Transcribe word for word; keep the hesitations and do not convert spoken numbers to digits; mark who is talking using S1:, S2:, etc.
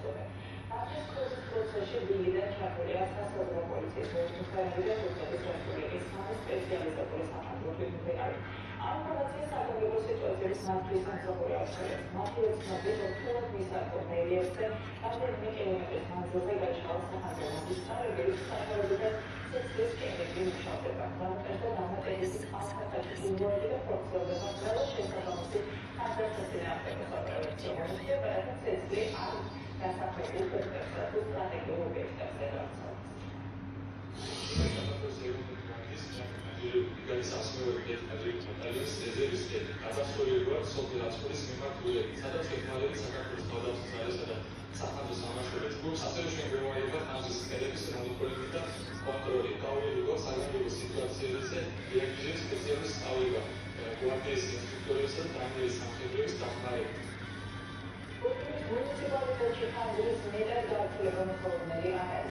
S1: გახსოვენ. მათთვის ქრობის პროცესში დილიდან ჩართულია სასაზღვრო პოლიციის მუხტარები და თურქეთის რესპუბლიკის სამი სპეციალიზებული საფეხბურთო თვითმფრინავი. ამ ინფორმაციას საკონტროლო სიტუაციების მართლის სამსახური აღწერს. მათი ოცნობით ოთხივე მისაკონტროლიებზე რამდენიმე კილომეტრის მანძილზე გაჩაღალ სახელმწიფო მაგისტრალები, სახელმწიფო სიცოცხლის კენები მუშავდება. დამატებითად დამატებითი ხალხთა ჩინური და პროფესიონალთა ყველა შესაბამისი ადმინისტრაციული ოპერაციები შეფერხებს წესრიგი არ დასახლებულ პროექტებსა თუ სტრატეგიულ ობიექტებზე განსაზღვრა.
S2: Iganis ასმეორიდე აჯერიტალიის რეზერვისტი გადასწორება სოფლაწყურის მიმართულებით, სადაც ეკმალები საქართველოს თავდაცვის ძალისა და საფრანგეთის სამართლებრივ ჯგუფს ასევე შემოგვიმარება ხანძრის კედების მონიტორინგი და კონტროლი, გაუვლება საგანგებო სიტუაციებზე რეაგირების სპეციალისტ სწავლება, გვარდიის ინსტრუქტორებსა და დამკვირვებლის სამხედროების დახმარება.
S1: მუნიციპალიტეტში ხანძრის მეტად გავრცელებული ხელოვნური არ არის.